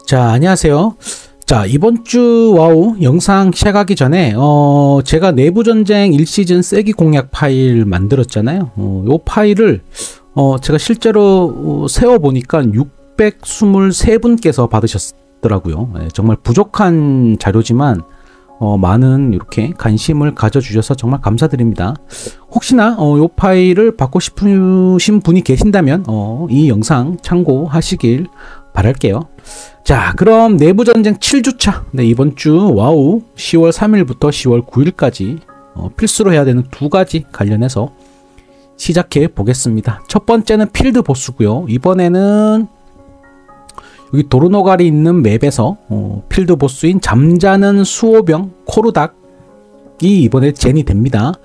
자, 안녕하세요. 자, 이번 주 와우 영상 시작하기 전에 제가 내부전쟁 1시즌 세기 공략 파일 만들었잖아요. 요 파일을 제가 실제로 세워보니까 623분께서 받으셨더라고요. 정말 부족한 자료지만 많은 이렇게 관심을 가져주셔서 정말 감사드립니다. 혹시나 요 파일을 받고 싶으신 분이 계신다면 이 영상 참고하시길 바랄게요. 자, 그럼 내부전쟁 7주차 이번 주 와우 10월 3일부터 10월 9일까지 필수로 해야 되는 두 가지 관련해서 시작해 보겠습니다. 첫 번째는 필드 보스고요. 이번에는 여기 도르노갈이 있는 맵에서 필드 보스인 잠자는 수호병 코르닥이 이번에 젠이 됩니다.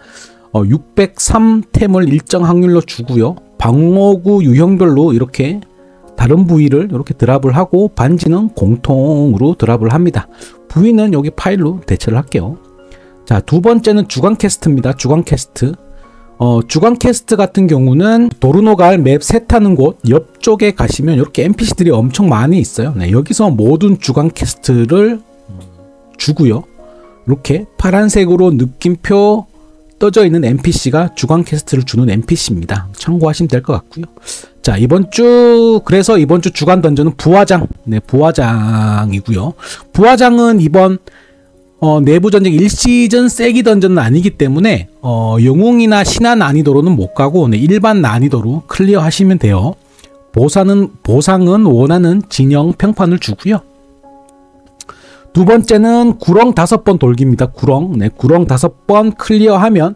603템을 일정 확률로 주고요. 방어구 유형별로 이렇게 다른 부위를 이렇게 드랍을 하고 반지는 공통으로 드랍을 합니다. 부위는 여기 파일로 대체를 할게요. 자, 두 번째는 주간 퀘스트입니다. 주간 퀘스트. 주간 퀘스트 같은 경우는 도르노갈 맵 셋하는 곳 옆쪽에 가시면 이렇게 NPC들이 엄청 많이 있어요. 네, 여기서 모든 주간 퀘스트를 주고요. 이렇게 파란색으로 느낌표 떠져 있는 NPC가 주간 퀘스트를 주는 NPC입니다. 참고하시면 될 것 같고요. 자, 그래서 이번 주 주간 던전은 부화장. 네, 부화장이고요. 부화장은 이번 내부전쟁 1시즌 세기 던전은 아니기 때문에 영웅이나 신화 난이도로는 못 가고 일반 난이도로 클리어 하시면 돼요. 보상은 원하는 진영 평판을 주고요. 두 번째는 구렁 5번 돌기입니다. 구렁 5번 클리어하면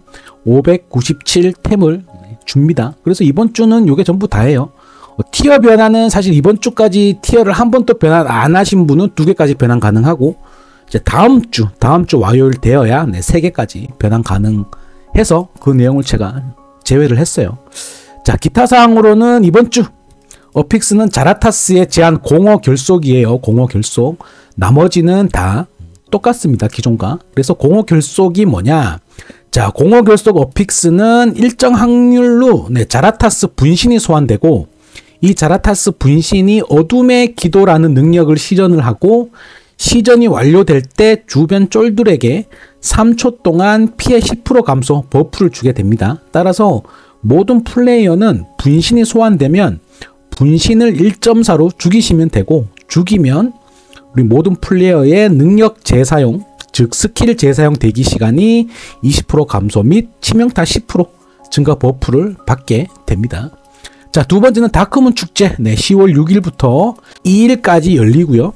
597템을 줍니다. 그래서 이번 주는 요게 전부 다예요. 티어 변화는 사실 이번 주까지 티어를 한 번도 변환 안 하신 분은 2개까지 변환 가능하고, 이제 다음 주 화요일 되어야 3개까지 변환 가능해서 그 내용을 제가 제외를 했어요. 자, 기타 사항으로는 이번 주 어픽스는 자라타스의 제한 공허 결속이에요. 공허 결속. 나머지는 다 똑같습니다. 기존과. 그래서 공허 결속이 뭐냐? 자, 공허 결속 어픽스는 일정 확률로 자라타스 분신이 소환되고, 이 자라타스 분신이 어둠의 기도라는 능력을 시전을 하고, 시전이 완료될 때 주변 쫄들에게 3초 동안 피해 10% 감소 버프를 주게 됩니다. 따라서 모든 플레이어는 분신이 소환되면 분신을 1.4로 죽이시면 되고, 죽이면 우리 모든 플레이어의 능력 재사용, 즉 스킬 재사용 대기 시간이 20% 감소 및 치명타 10% 증가 버프를 받게 됩니다. 자, 두 번째는 다크문 축제. 10월 6일부터 2일까지 열리고요.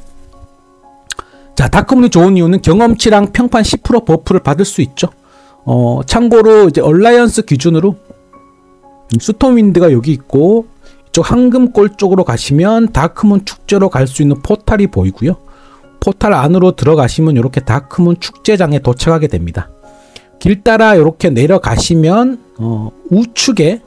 자, 다크문이 좋은 이유는 경험치랑 평판 10% 버프를 받을 수 있죠. 참고로 이제 얼라이언스 기준으로 스톰윈드가 여기 있고, 이쪽 황금골 쪽으로 가시면 다크문 축제로 갈 수 있는 포탈이 보이고요. 포탈 안으로 들어가시면 이렇게 다크문 축제장에 도착하게 됩니다. 길 따라 이렇게 내려가시면 우측에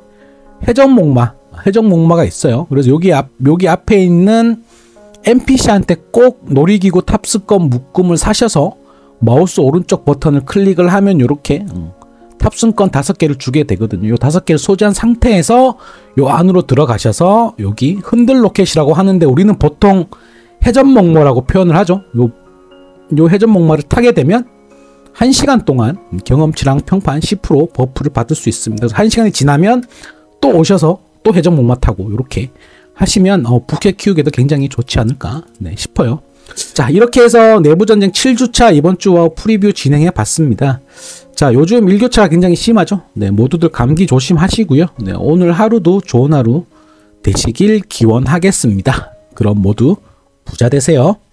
해적목마가 있어요. 그래서 여기 앞에 있는 NPC한테 꼭 놀이기구 탑승권 묶음을 사셔서 마우스 오른쪽 버튼을 클릭을 하면 이렇게 탑승권 5개를 주게 되거든요. 요 5개를 소지한 상태에서 요 안으로 들어가셔서 여기 흔들 로켓이라고 하는데, 우리는 보통 해전목마라고 표현을 하죠. 요 해전목마를 타게 되면 1시간 동안 경험치랑 평판 10% 버프를 받을 수 있습니다. 그래서 1시간이 지나면 또 오셔서 또 해전목마 타고 이렇게 하시면 부캐 키우기도 굉장히 좋지 않을까 싶어요. 자, 이렇게 해서 내부전쟁 7주차 이번 주와 프리뷰 진행해 봤습니다. 자, 요즘 일교차가 굉장히 심하죠. 모두들 감기 조심하시고요. 오늘 하루도 좋은 하루 되시길 기원하겠습니다. 그럼 모두 부자 되세요.